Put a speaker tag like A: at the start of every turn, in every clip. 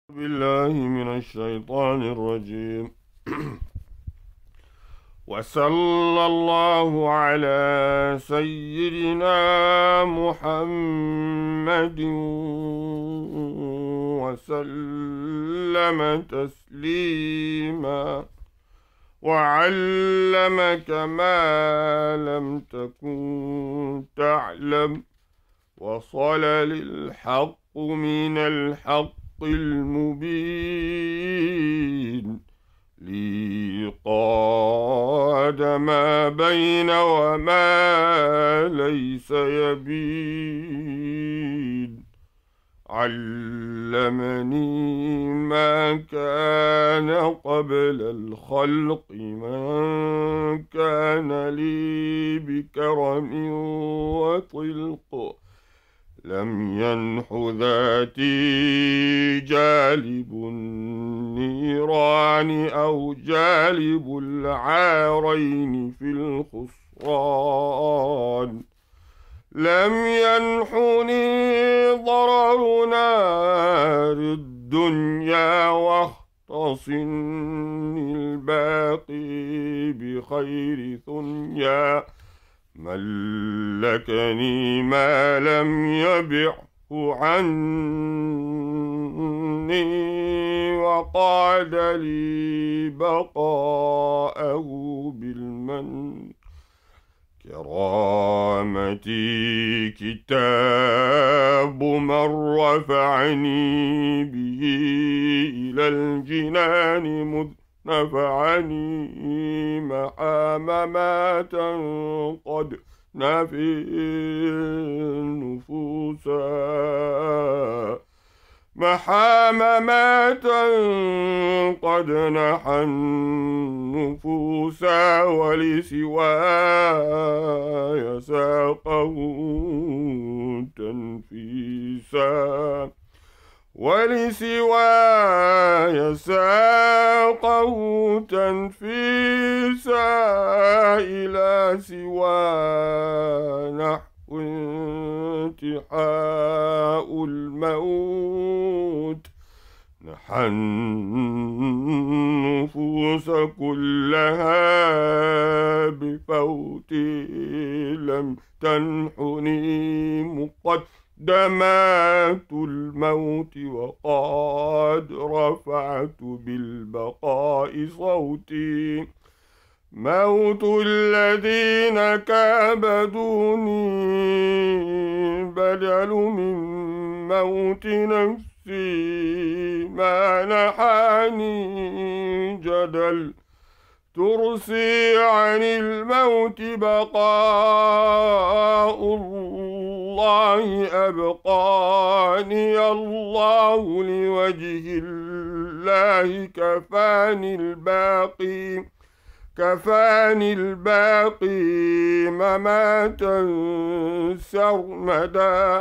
A: بالله من الشيطان الرجيم. وصلى الله على سيدنا محمد وسلم تسليما وعلمك ما لم تكن تعلم وصل للحق من الحق المبين ليقاد ما بين وما ليس يبين علمني ما كان قبل الخلق من كان لي بكرم وطلق لم ينح ذاتي جالب النيران أو جالب العارين في الخسران لم ينحني ضرر نار الدنيا واختصني الباقي بخير ثنيا ملكني ما لم يبعه عني وقعد لي بقاءه بالمن كرامتي كتاب من رفعني به إلى الجنان مذ نفعني محاممات قد نفي النفوس محاممات قد نحى النفوس ولسواي ساقه تنفيسا ولسواي ساقه تنفيسا إلى سوى نحو انتحاء الموت نحى النفوس كلها بفوتي لم تنحني مقدمات الموت وقد رفعت بالبقاء صوتي موت الذين كابدوني بدل من موت نفسي ما نحاني جدل ترسي عن الموت بقاء الله أبقاني الله لوجه الله كفاني الباقي مماتا سرمدا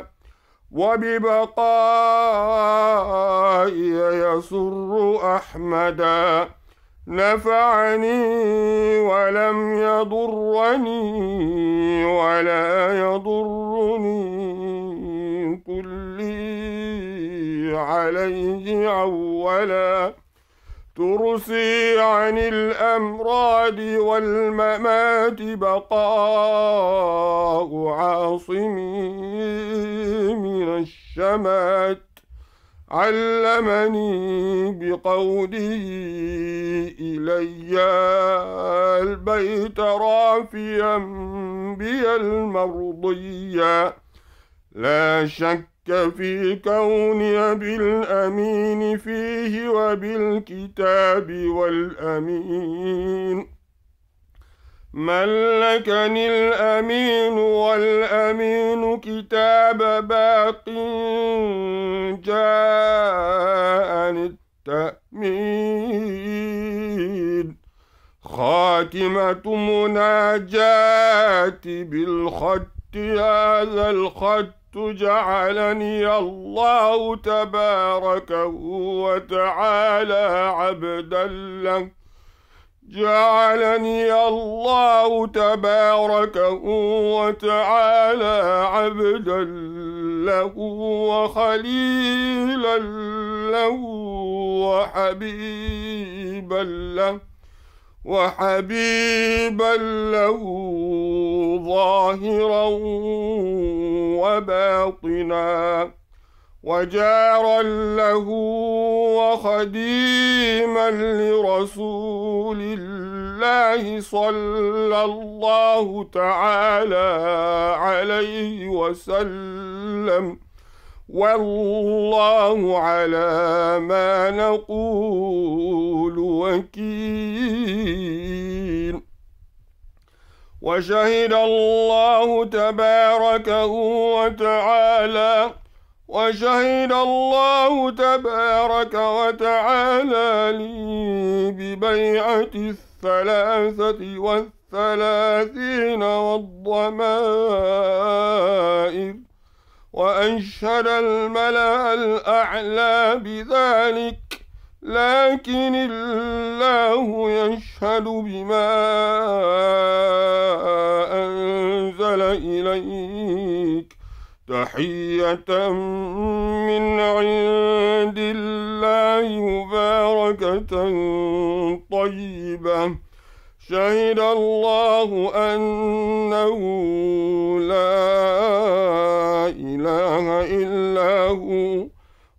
A: وببقائي يسر أحمدا نفعني ولم يضرني ولا يضرني كلي عليه عولا ترسي عن الأمراض والممات بقاء عاصمي من الشمات علمني بقوله إلي البيت رافيا بي المرضية لا شك في كوني بالأمين فيه وبالكتاب والأمين ملكني الأمين والأمين كتاب باق جاءني التأمين خاتمة مناجاتي بالخط هذا الخط جعلني الله تبارك وتعالى عبدا له جعلني الله تبارك وتعالى عبدا له وخليلا له وحبيبا له ظاهرا وباطنا، وجارا له وخديما لرسول الله صلى الله تعالى عليه وسلم، والله على ما نقول وكيل. وشهد الله تبارك وتعالى لي ببيعة 33 والضمائر، وأنشد الملأ الأعلى بذلك، لكن الله يشهد بما أنزل إليك، تحية من عند الله مباركة طيبة. شهد الله أنه لا إله إلا هو،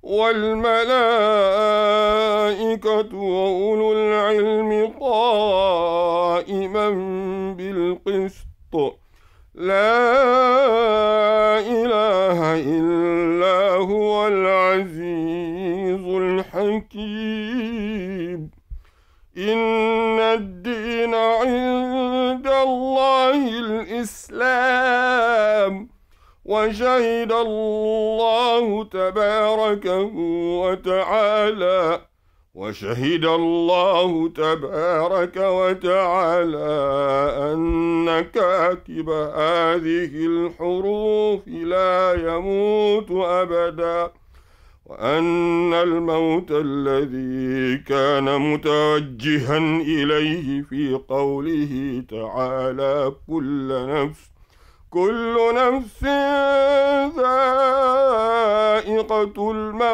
A: والملائكة وأولو العلم قائما بالقسط، لا إله إلا هو العزيز الحكيم. إن الدين عند الله الإسلام. وشهد الله تبارك وتعالى أن كاتب هذه الحروف لا يموت أبدا، وأن الموت الذي كان متوجها إليه في قوله تعالى كل نفس ذائقة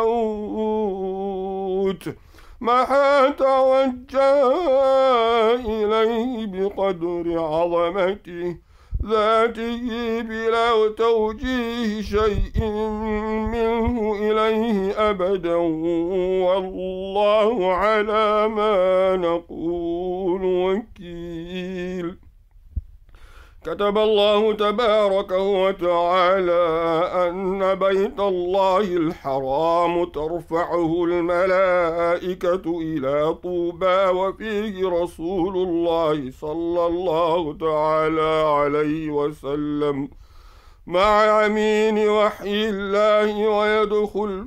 A: الموت، ما توجه إليه بقدر عظمته ذاته بلا توجيه شيء منه إليه أبدا، والله على ما نقول وكيل. كتب الله تبارك وتعالى أن بيت الله الحرام ترفعه الملائكة إلى طوبى، وفيه رسول الله صلى الله تعالى عليه وسلم مع يمين وحي الله، ويدخل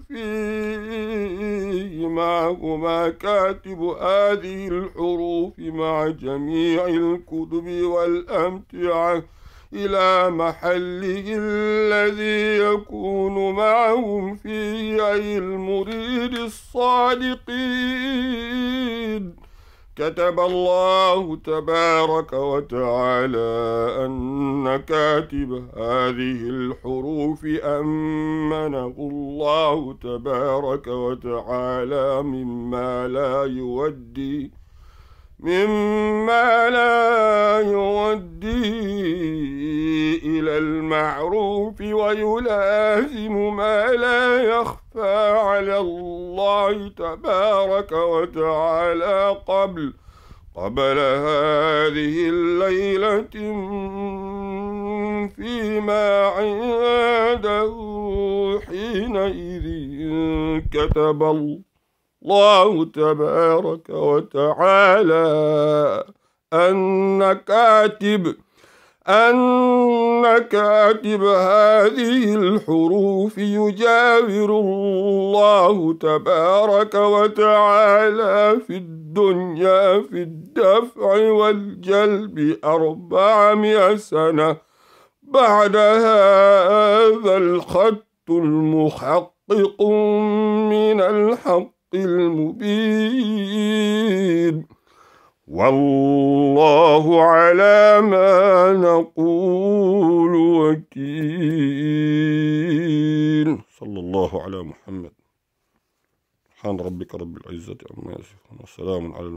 A: فيه معهما كاتب هذه الحروف مع جميع الكتب والأمتعة إلى محله الذي يكون معهم فيه، أي المريد الصادقين. كتب الله تبارك وتعالى أن كاتب هذه الحروف أمنه الله تبارك وتعالى مما لا يودي إلى المعروف، ويلازم ما لا يخفى على الله تبارك وتعالى قبل هذه الليلة فيما عنده حينئذ. كتب الله تبارك وتعالى أن كاتب هذه الحروف يجاور الله تبارك وتعالى في الدنيا في الدفع والجلب 400 سنة. بعد هذا الخط المحقق من الحق المبين، والله على ما نقول وكيل. صلى الله على محمد. سبحان ربك رب العزة عما يصفون وسلام على